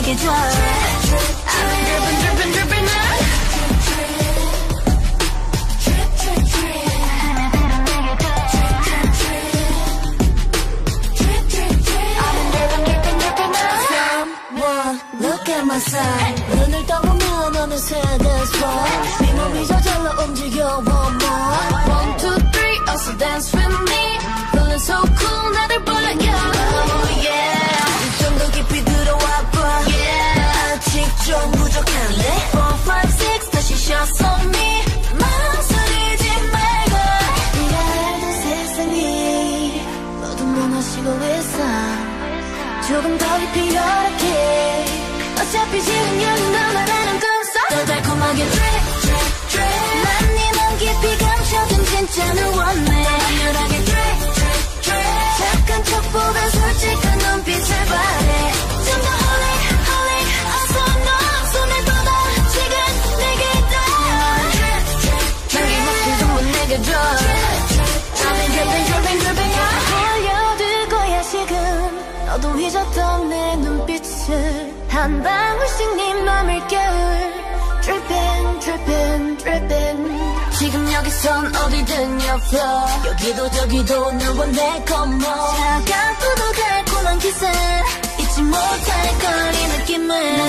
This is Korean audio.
내게 줘. I've been dripping, dripping, dripping now. Look at my side. 눈을 떠보면 어느새 that's why 네 몸이 저절로 움직여 one more. One, two, three, also dance with me. Feeling so cool, 나를 불러요. Oh yeah. 좀 더 깊이 들어와 봐. Yeah. 아직 좀 부족한데. 4, 5, 6 다시 shots on me. 망설이지 말고. 네가 알던 세상이 모두 무너지고 있어. 조금 더 깊이 열악해. 어차피 지금 여기 너만하는 꿈속 더 달콤하게 drip drip drip 난 네 맘 깊이 감춰둔 진짜는 원해 더 강렬하게 drip drip drip 착한 척보단 솔직한 눈빛을 바래 좀 더 holy holy 어서 너 손을 뻗어 지금 내게 다 drip drip drip 남김없이 전부 내게 줘 I've been dripping dripping dripping 보여줄 거야 지금 너도 잊었던 내 눈빛을 한 방울씩 네 맘을 깨울 Dripping, dripping, dripping 지금 여기선 어디든 you're flow 여기도 저기도 너와 내 컴온 차갑고도 달콤한 기세 잊지 못할 걸 이 느낌을